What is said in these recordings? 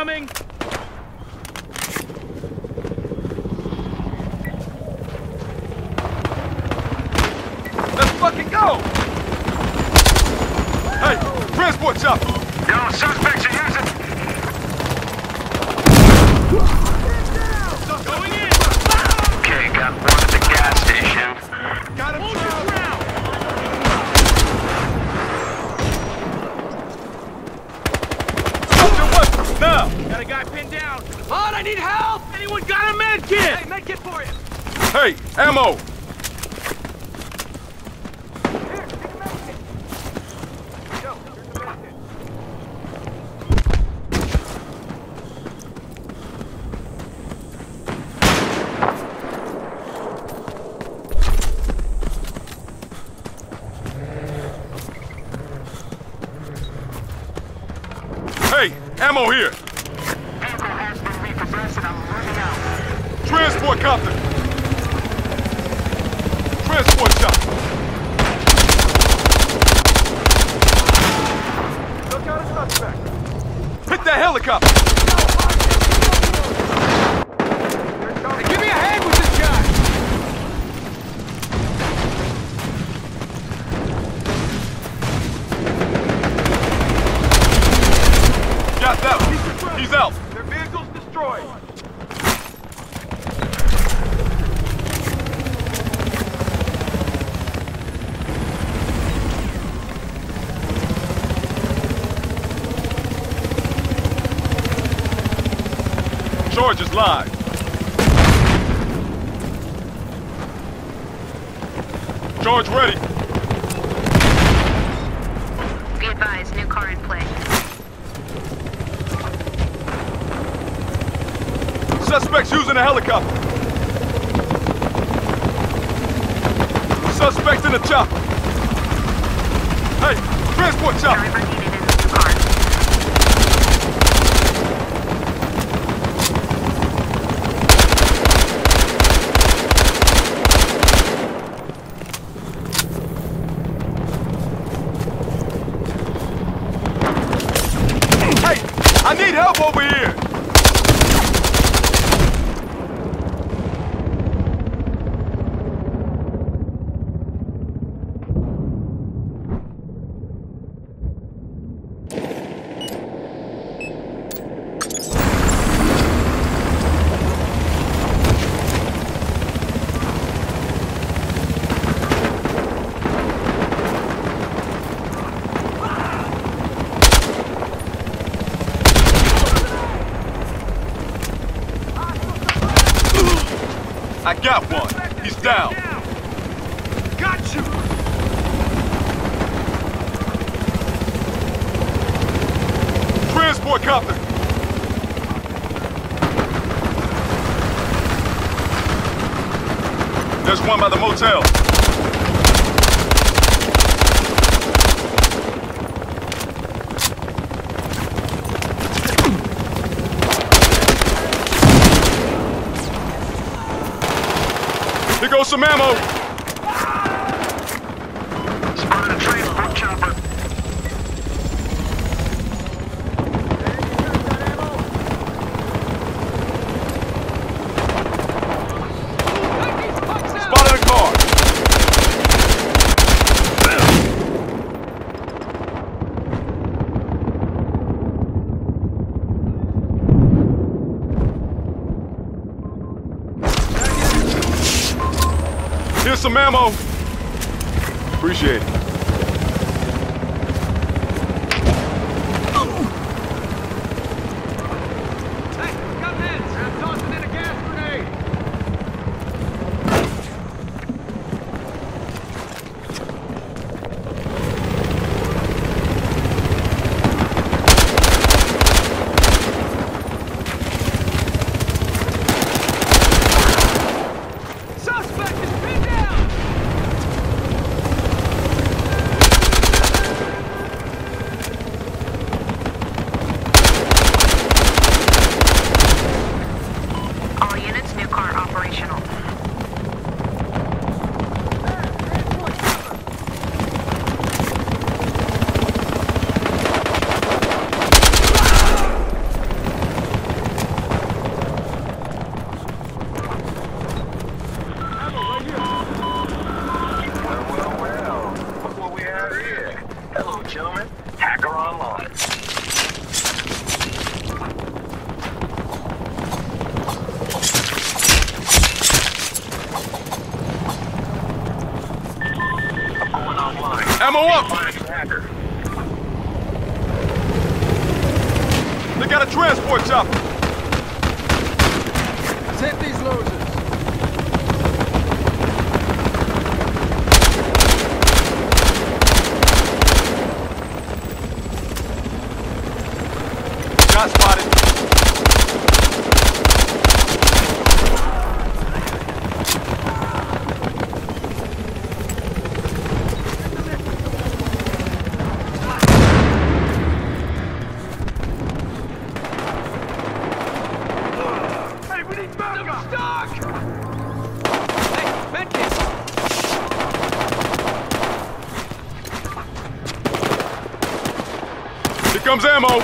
incoming! Let's fucking go! Hey, transport chopper! Yo, suspects are using... Going in! Okay, got one at the gas station. Got him down! Now! Got a guy pinned down! Hon, I need help! Anyone got a med kit? Hey, med kit for you! Hey, ammo! Here, take a med kit. Go, here's the med kit. Hey, ammo here! Vehicle has been repossessed and I'm running out. Transport copter! Transport shop! Look out a suspect! Hit that helicopter! Hey, give me a hand with this guy! Got that one! He's out! Their vehicle's destroyed! George is live. George ready. Be advised, new car in play. Suspects using a helicopter. Suspects in a chopper. Hey, transport chopper. Driver needed in the new car. Hey, I need help over here. I got one. He's down. Got you. Transport copter. There's one by the motel. Here goes some ammo. Spotted a transport chopper. Spotted a car. Here's some ammo. Appreciate it. Hey, got heads. I'm tossing in a gas grenade. Suspect is pinned down. Hacker online. Going online. Ammo up! Hacker. They got a transport chopper. Let's hit these losers. Got spotted. Hey, we need backup! Stock! Hey, medkit! Here comes ammo.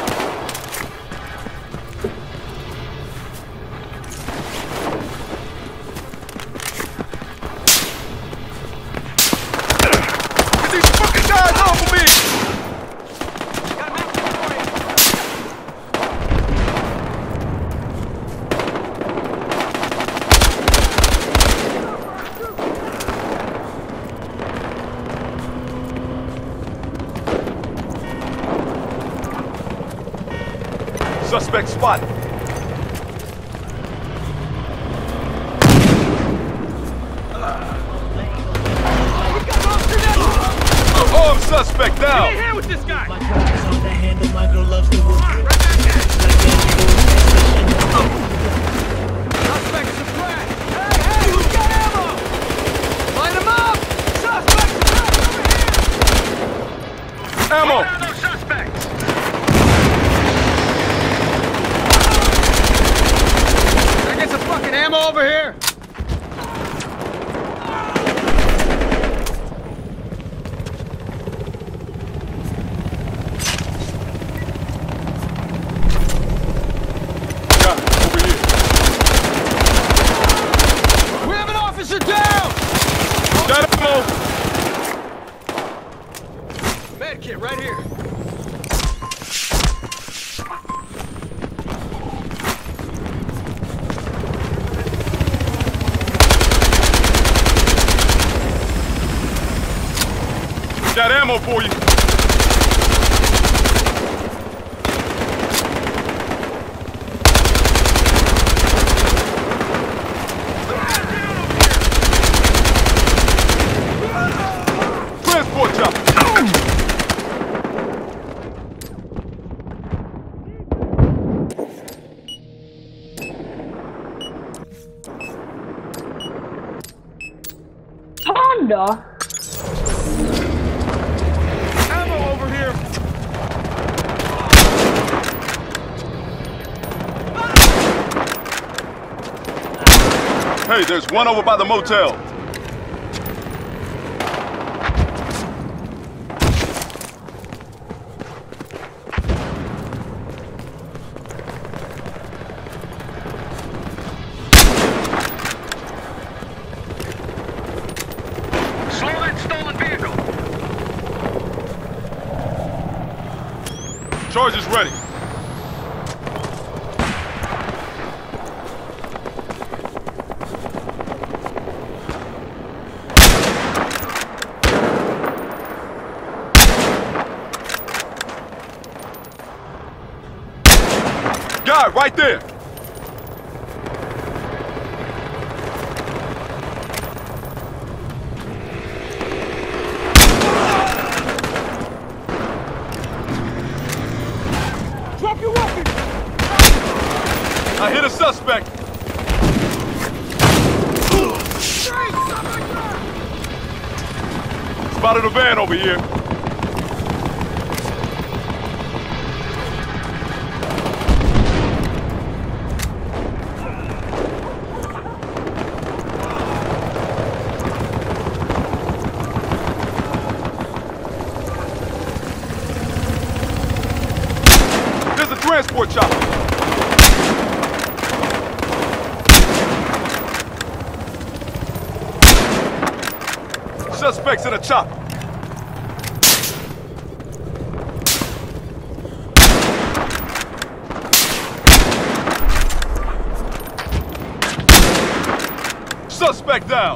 Get these fucking guys off of me! Got a medkit for you! Suspect spotted. Armed suspect down. Get in here with this guy! My truck is on the handle, my girl loves to work it. Suspect suppressed! Hey, who's got ammo? Light him up! Suspect suppressed over here! Ammo. Those suspects. Can I get some fucking ammo over here? Got it. Over here. We have an officer down! Got ammo. Medkit right here. Got ammo for you. Transport chopper. Honda? Ammo over here. Hey, there's one over by the motel. Slow that stolen vehicle. Charge is ready. Guy, right there. Drop your weapon! I hit a suspect. Spotted a van over here. There's a transport chopper. Suspects in a chopper. Suspect down!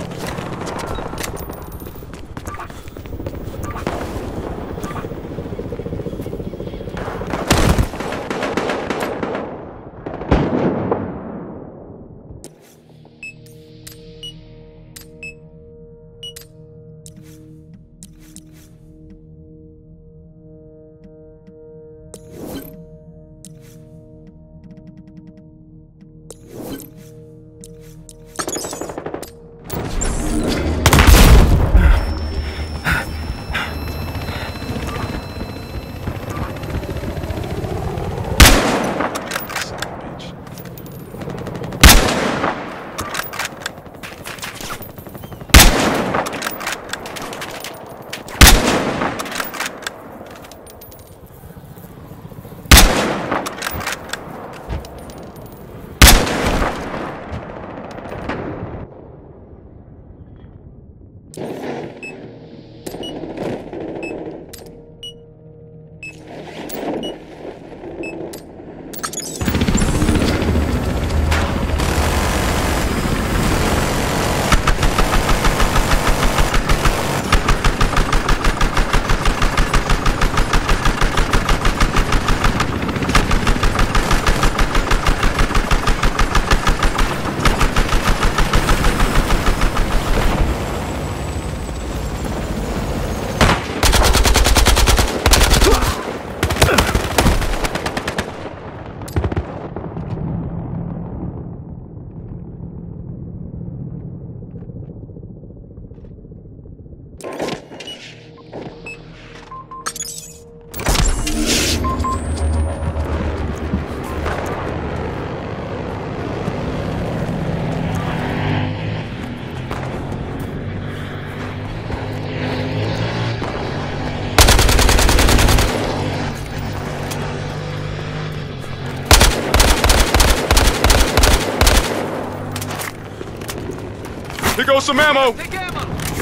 Here goes some ammo! Take ammo!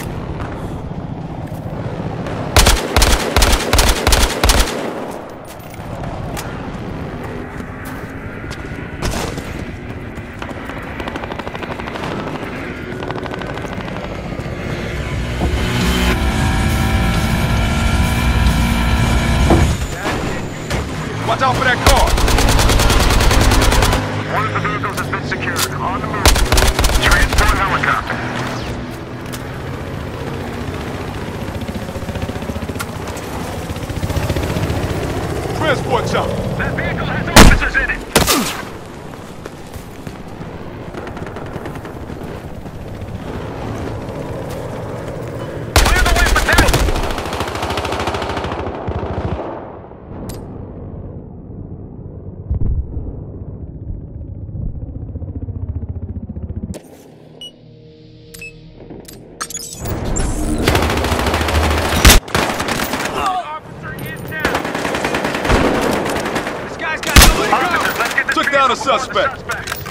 Watch out for that car! One of the vehicles has been secured. On the move. Transport helicopter. Transport chopper! That vehicle has officers in it. Clear the way for that. Officer is down! This guy's got nowhere to go! Officers, let's get this Took down a vehicle before the suspect. suspects.